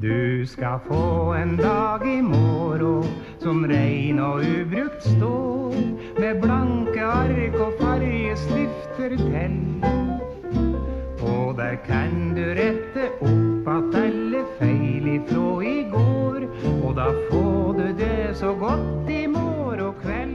Du skal få en dag I morgen som rein og ubrukt står, med blanke ark og fargestifter til. Og der kan du rette opp at alle feil ifra I går, og da får du det så godt I morgen kveld.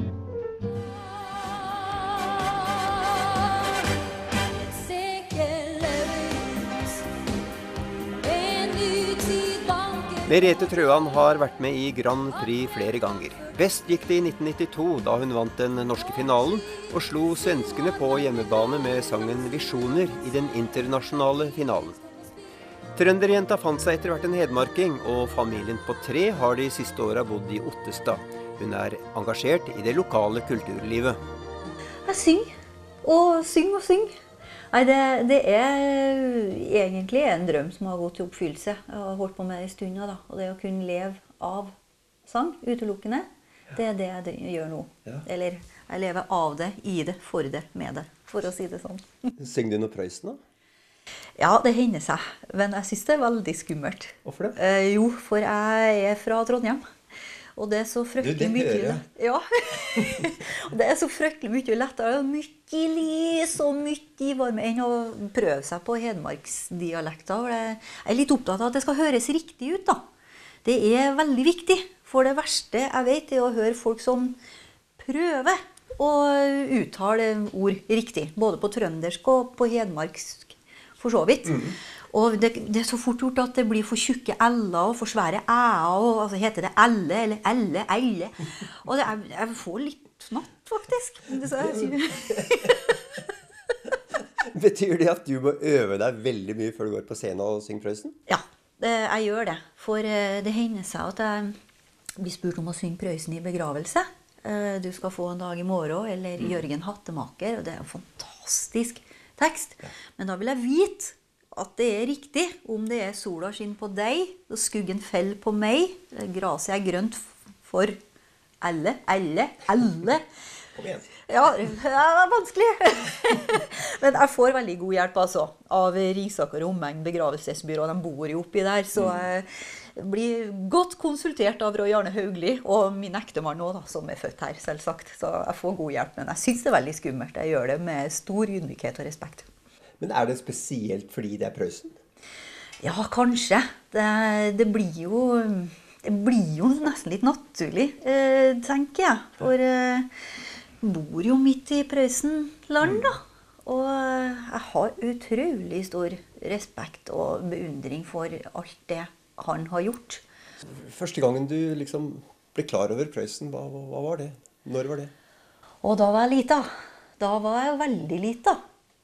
Merete Trøan har vært med I Grand Prix flere ganger. Best gikk det I 1992, da hun vant den norske finalen, og slo svenskene på hjemmebane med sangen Visjoner I den internasjonale finalen. Trønderjenta fant seg etter hvert en hedmarking, og familien på 3 har de siste årene bodd I Ottestad. Hun er engasjert I det lokale kulturlivet. Jeg synger og synger. Nei, det egentlig en drøm som har gått I oppfyllelse. Jeg har holdt på med det en stund, da. Og det å kunne leve av sang, utelukkende, det det jeg gjør nå. Ja. Eller jeg lever av det, I det, for det, med det, for å si det sånn. Synger du noe Prøysen da? Ja, det hender seg. Men jeg synes det veldig skummelt. Hvorfor det? Jo, for jeg fra Trondheim. Og det så fryktelig mye. Ja. Og det så fryktelig mye lettere, og mye lys og mye varme enn å prøve seg på hedmarksdialekter. Jeg litt opptatt av at det skal høres riktig ut da. Det veldig viktig, for det verste jeg vet å høre folk som prøver å uttale ord riktig, både på trøndersk og på hedmarksk, for så vidt. Og det så fort gjort at det blir for tjukke L'er og for svære Æ'er, og altså heter det Elle eller Elle. Og jeg får litt snatt, faktisk. Betyr det at du må øve deg veldig mye før du går på scenen og synger Prøysen? Ja, jeg gjør det. For det hender seg at jeg blir spurt om å synge Prøysen I begravelse. Du skal få en dag I morgen, eller Jørgen Hattemaker, og det en fantastisk tekst. Men da vil jeg vite at det riktig, om det sola skinn på deg, og skuggen fell på meg, graset grønt for alle. Kom igjen. Ja, det vanskelig. Men jeg får veldig god hjelp altså, av Ringsaker og omegn begravelsesbyrå, de bor jo oppi der, så jeg blir godt konsultert av Roy Arne Haugli, og min ektemann nå da, som født her, selvsagt. Så jeg får god hjelp, men jeg synes det veldig skummelt. Jeg gjør det med stor ydmykhet og respekt. Men det spesielt fordi det Prøysen? Ja, kanskje. Det blir jo nesten litt naturlig, tenker jeg. For jeg bor jo midt I Prøysen-land da. Og jeg har utrolig stor respekt og beundring for alt det han har gjort. Første gangen du liksom ble klar over Prøysen, hva var det? Når var det? Og da var jeg lita. Da var jeg veldig lita.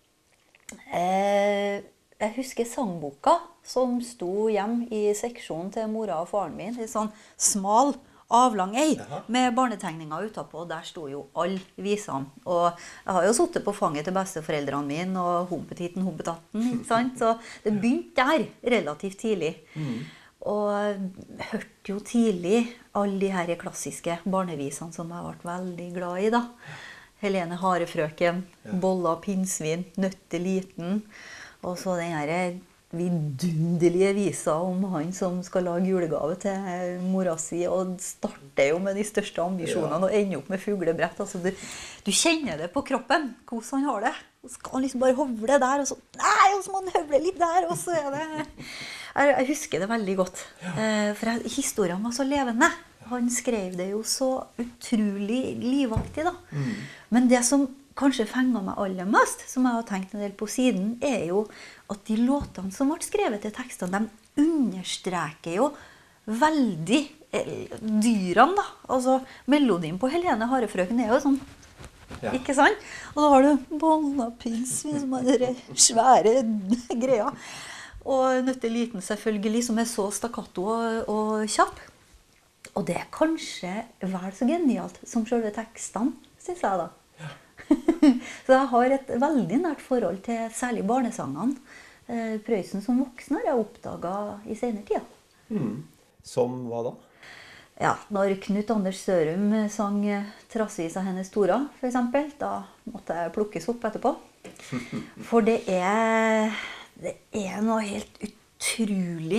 Jeg husker sangboka som sto hjem I seksjonen til mora og faren min, I sånn smal, avlang ei, med barnetegninger utapå, og der sto jo alle visene. Og jeg har jo suttet på fanget til besteforeldrene mine, og humpetitten, humpetatten, ikke sant? Så det begynte der, relativt tidlig. Og jeg hørte jo tidlig alle de her klassiske barnevisene som jeg har vært veldig glad I da. Helene Harefrøken, Bolla Pinsvin, Nøtte Liten, og så den her vidunderlige visa om han som skal lage julegave til mora si, og starter jo med de største ambisjonene og ender opp med fuglebrett. Altså, du kjenner det på kroppen, hvordan han har det. Så skal han liksom bare hovle der, og så, nei, og så må han høvle litt der, og så det... Jeg husker det veldig godt, for historien var så levende. Han skrev det jo så utrolig livaktig da. Men det som kanskje fenger meg aller mest, som jeg har tenkt en del på siden, jo at de låtene som ble skrevet til tekstene, de understreker jo veldig dyrene da. Altså, melodien på Helene Harefrøken jo sånn, ikke sant? Og da har du Bolla Pinsvin, som det svære greia. Og Nøtte Liten selvfølgelig, som så stakkato og kjapp. Og det kanskje vel så genialt som selve tekstene, synes jeg da. Så jeg har et veldig nært forhold til særlig barnesangene. Prøysen som voksen har jeg oppdaget I senere tida. Som hva da? Ja, når Knut Anders Sørum sang Trassvis av hennes Tora, for eksempel, da måtte jeg plukkes opp etterpå. For det noe helt utrolig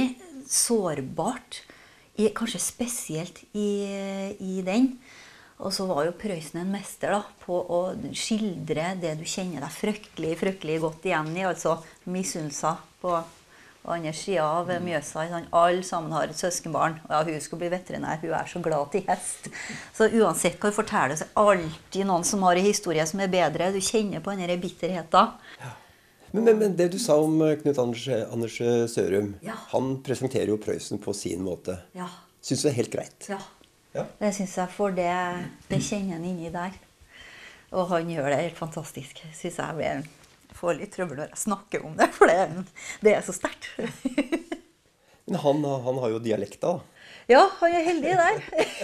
sårbart, kanskje spesielt i den. Og så var jo Prøysen en mester da, på å skildre det du kjenner deg fryktelig, fryktelig godt igjen i, altså misunnelser på andre siden av Mjøsa. Alle sammen har et søskenbarn, og ja, hun skulle bli veterinær, hun så glad til hest. Så uansett hva du forteller, så alltid noen som har en historie som bedre, du kjenner på denne bitterheten. Ja. Men det du sa om Knut Anders Sørum, han presenterer jo Prøysen på sin måte. Ja. Synes du det helt greit? Ja. Ja. Det synes jeg, for det kjenner han inni der. Og han gjør det helt fantastisk. Synes jeg får litt trøbbel når jeg snakker om det, for det så sterkt. Men han har jo dialekta da. Ja, han heldig der.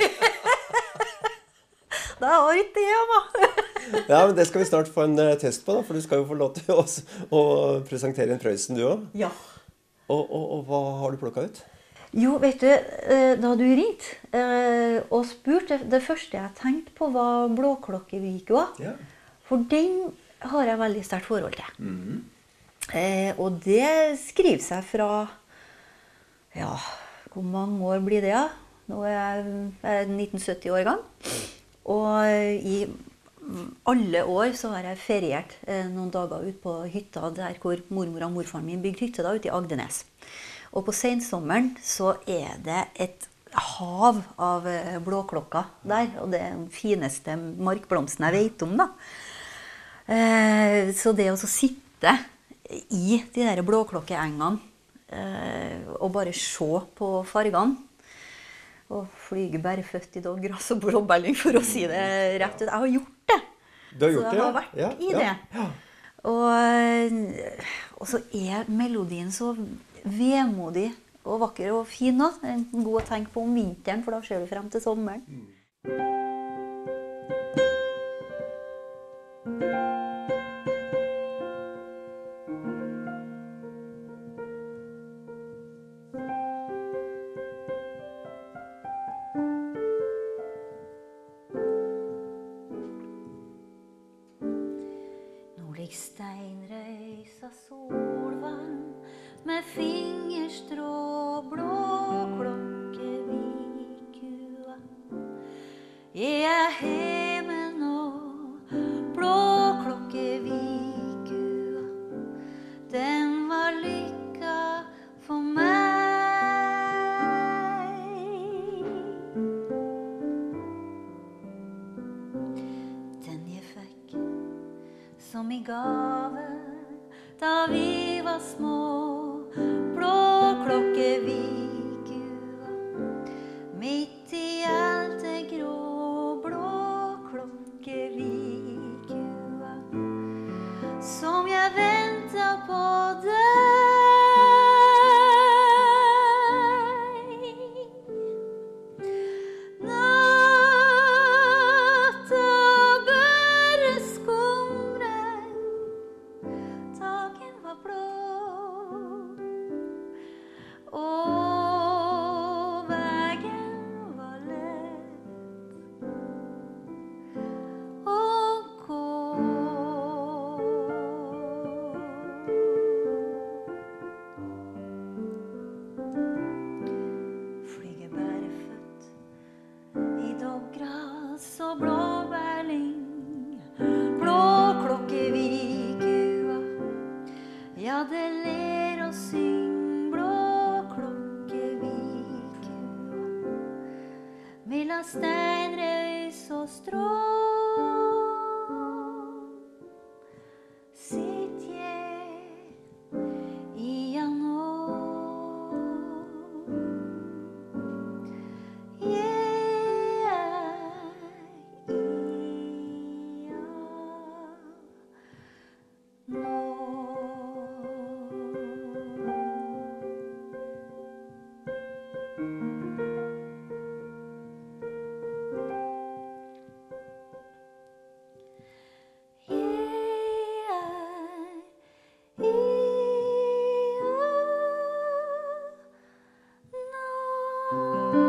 Det var ikke det, mamma. Ja, men det skal vi snart få en test på da, for du skal jo få lov til å presentere en Prøysen du også. Ja. Og hva har du plukket ut? Jo, vet du, da du ringte og spurte, det første jeg tenkte på var Blåklokkevika. Ja. For den har jeg veldig sterkt forhold til. Og det skriver seg fra, ja, hvor mange år blir det da? Nå jeg 1970 år gang. Og i alle år så har jeg feriert noen dager ut på hytta der hvor mormor og morfaren min bygde hytte da, ute i Agdenes. Og på sensommeren så det et hav av blåklokker der, og det den fineste markblomsten jeg vet om da. Så det å sitte i de der blåklokkeengene og bare se på fargene, og flyge bæreføtt i gress og blåbelling, for å si det rett ut. Jeg har gjort det. Du har gjort det, ja? Så jeg har vært i det. Ja. Og så melodien så vemodig og vakker og fin da. En god å tenke på om vinteren, for da ser du frem til sommeren. Nå ligger steinrøys av solvann med fingerstrå blåklokkevikua. Jeg hjemme nå, blåklokkevikua. Den var lykka for meg. Den jeg fikk som i gave da vi var små. Blåklokkevikua, midt i alt det grå. Blåklokkevikua, som jeg ventet på deg. Natta bare skumrer, dagen var blå. Og veien var lett å gå. Flyger bæreføtt i doggras og blåbærling. Blåklokkevikua, ja, det ler og synger. Milla steinrøys og strå, sitt jeg igjen nå. Nå